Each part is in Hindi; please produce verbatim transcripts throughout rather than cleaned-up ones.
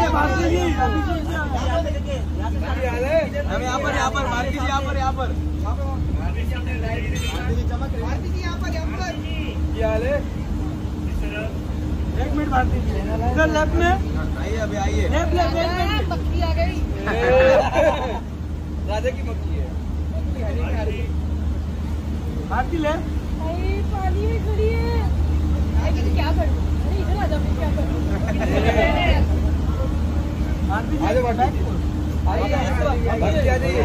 हम यहाँ पर यहाँ पर भारती जी यहाँ पर यहाँ पर एक मिनट भारती जी इधर लेफ्ट में आइए अभी आइए लेफ्ट लेफ्ट मक्खी आ गई राजा की मक्खी है भारती ले पानी में खड़ी है क्या करूं अरे इधर आ जाओ क्या करूं भारती जी आइए भारती आ जाइए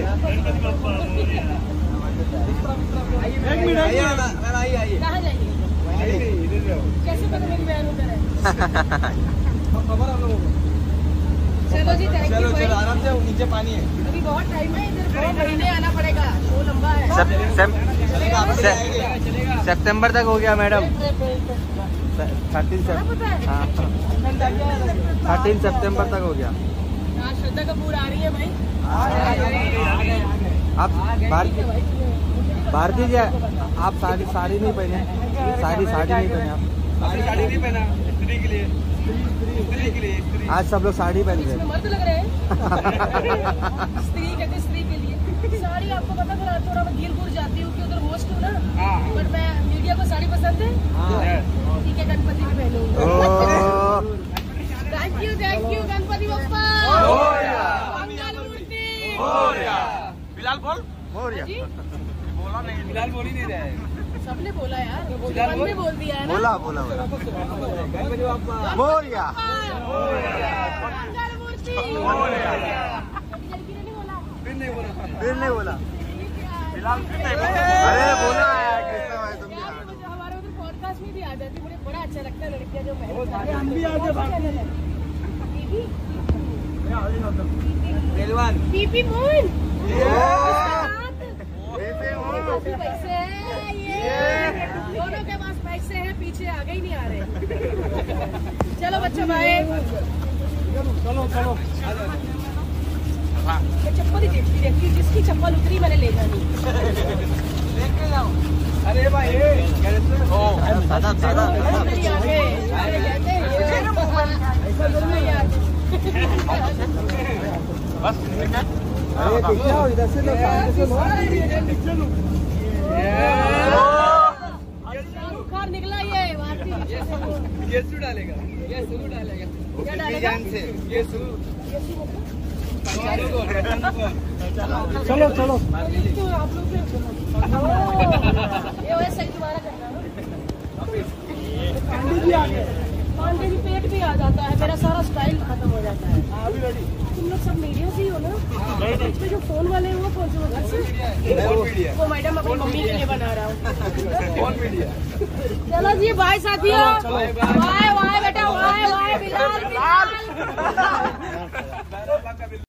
एक मिनट आइए मैम आइए आइए कहाँ जाइए कैसे पता मेरी बहन उधर है खबर आप लोगों को चलो जी थैंक यू चलो आराम से नीचे पानी है अभी बहुत टाइम है इधर बहुत महीने आना पड़ेगा वो लंबा है सितंबर तक हो गया मैडम थर्टीन थर्टीन सितंबर तक हो गया श्रद्धा कपूर आ रही है भाई आप भारती जी आप साड़ी साड़ी नहीं पहने साड़ी साड़ी नहीं पहने आप साड़ी साड़ी नहीं पहना स्त्री के लिए स्त्री के लिए आज सब लोग साड़ी पहन रहे हैं मर्द लग रहे हैं स्त्री कहते स्त्री के लिए साड़ी आपको पता है थोड़ा मैं गिलपुर जाती हूँ कि उधर होस्ट हूँ ना बट मैं मीडिया को साड़ी पसंद है ठीक है गणपति में पहनूंगी thank you thank you Ganpati Bappa Bilal बोल बोला नहीं बिलाल बोल ही नहीं रहा है सबने बोला यार मन में बोल दिया है ना बोला बोला गणपति बप्पा मोरया फिर नहीं बोला फिर नहीं बोला बिलाल फिर नहीं बोला अरे बोला हमारे उधर पॉडकास्ट में भी आ जाती मुझे बड़ा अच्छा लगता है लड़कियां जो हम भी आगे पहलवान पीपी मून पैसे ये दोनों के पास पैसे हैं पीछे आगे ही नहीं आ रहे चलो बच्चों भाई चलो चलो चप्पल ही देखती देखती जिसकी चप्पल उतरी मैंने ले जानी लेके जाओ अरे भाई ओ दादा दादा बस अरे देखो इधर से लो सामने से लो बुखार निकला ये ये सू डालेगा ये सू डालेगा क्या डालेगा ये सू चलो चलो आप लोग ये वैसे ही दोबारा करना पांडे जी आ गए पांडे जी पेट भी आ जाता है मेरा सारा स्टाइल खत्म हो जाता है तुम लोग सब मीडिया से ही हो ना इस पे जो फोन वाले हैं वो कौन से घर से वो मैडम अपनी मम्मी के लिए बना रहा हूँ चलो जी बाय साथियों बाय बाय बेटा बाय बाय बिलाल बिलाल